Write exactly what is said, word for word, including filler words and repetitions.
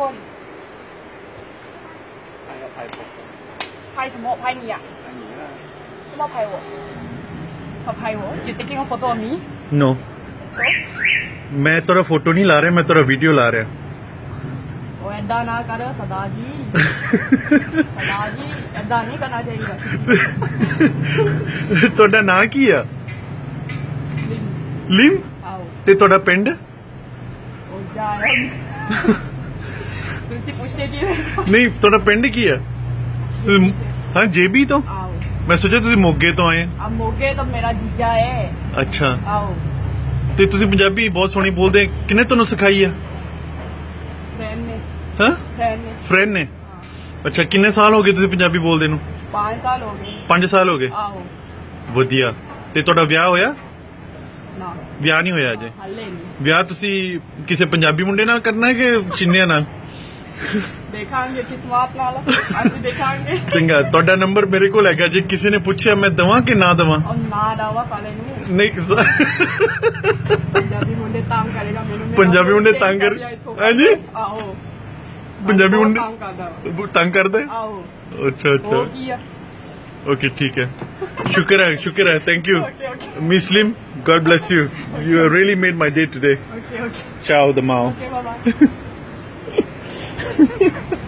多你。 拍要拍佛。 拍什么？拍你呀、 拍你啊。 什么拍我？他拍我？You taking a photo of me? No. So? मैं तेरा photo नहीं ला रहा, मैं तेरा वीडियो ला रहा। ਉਹ ਐਦਾਂ ਨਾ ਕਰ ਸਰਦਾਰ ਜੀ ਸਰਦਾਰ ਜੀ ਐਦਾਂ ਨਹੀਂ ਕਰਨਾ ਚਾਹੀਦਾ ਤੁਹਾਡਾ ਨਾਂ ਕੀ ਆ ਲਿਮ ਆਓ ਤੇ ਤੁਹਾਡਾ ਪਿੰਡ ਉਹ ਜਾ ਤੁਸੀਂ ਪੁੱਛਦੇ ਕੀ ਨਹੀਂ ਤੁਹਾਡਾ ਪਿੰਡ ਕੀ ਆ ਹਾਂ ਜੇਬੀ ਤੋਂ ਆਓ ਮੈਂ ਸੋਚਿਆ ਤੁਸੀਂ ਮੋਗੇ ਤੋਂ ਆਏ ਆ ਮੋਗੇ ਤਾਂ ਮੇਰਾ ਜੀਜਾ ਹੈ ਅੱਛਾ ਆਓ ਤੇ ਤੁਸੀਂ ਪੰਜਾਬੀ ਬਹੁਤ ਸੋਹਣੀ ਬੋਲਦੇ ਕਿਹਨੇ ਤੁਹਾਨੂੰ ਸਿਖਾਈ ਆ ਫਰੈਂਡ ਨੇ ਹਾਂ ਫਰੈਂਡ ਨੇ ਫਰੈਂਡ ਨੇ ਅੱਛਾ ਕਿੰਨੇ ਸਾਲ ਹੋ ਗਏ ਤੁਸੀਂ ਪੰਜਾਬੀ ਬੋਲਦੇ ਨੂੰ ਪੰਜ ਸਾਲ ਹੋ ਗਏ ਪੰਜ ਸਾਲ ਹੋ ਗਏ ਆਓ ਵਧੀਆ ਤੇ ਤੁਹਾਡਾ ਵਿਆਹ ਹੋਇਆ ਨਾ ਵਿਆਹ ਨਹੀਂ ਹੋਇਆ ਅਜੇ ਹਲੇ ਨਹੀਂ ਵਿਆਹ ਤੁਸੀਂ ਕਿਸੇ ਪੰਜਾਬੀ ਮੁੰਡੇ ਨਾਲ ਕਰਨਾ ਹੈ ਕਿ ਚਿੰਨਿਆਂ ਨਾਲ ਦੇਖਾਂਗੇ ਕਿਸਮਤ ਨਾਲ ਅਸੀਂ ਦੇਖਾਂਗੇ ਚੰਗਾ ਤੁਹਾਡਾ ਨੰਬਰ ਮੇਰੇ ਕੋਲ ਹੈਗਾ ਜੇ ਕਿਸੇ ਨੇ ਪੁੱਛਿਆ ਮੈਂ ਦਵਾਂ ਕਿ ਨਾ ਦਵਾਂ ਉਹ ਨਾ ਦਵਾ ਸਾਲੇ ਨੂੰ ਨਹੀਂ ਪੰਜਾਬੀ ਮੁੰਡੇ ਤੰਗ ਕਰੇਗਾ ਮੈਨੂੰ ਪੰਜਾਬੀ ਮੁੰਡੇ ਤੰਗ ਕਰ ਹਾਂਜੀ ਆਹੋ ਪੰਜਾਬੀ ਮੁੰਡੇ ਤੰਗ ਕਰਦਾ ਤੰਗ ਕਰਦੇ ਆਹੋ ਅੱਛਾ ਅੱਛਾ ਉਹ ਕੀ ਆ ओके ठीक है शुक्र है शुक्र है thank you Okay, okay. Miss Lim God bless you you have really made my day today Okay, okay. ciao the mao Okay, bye bye.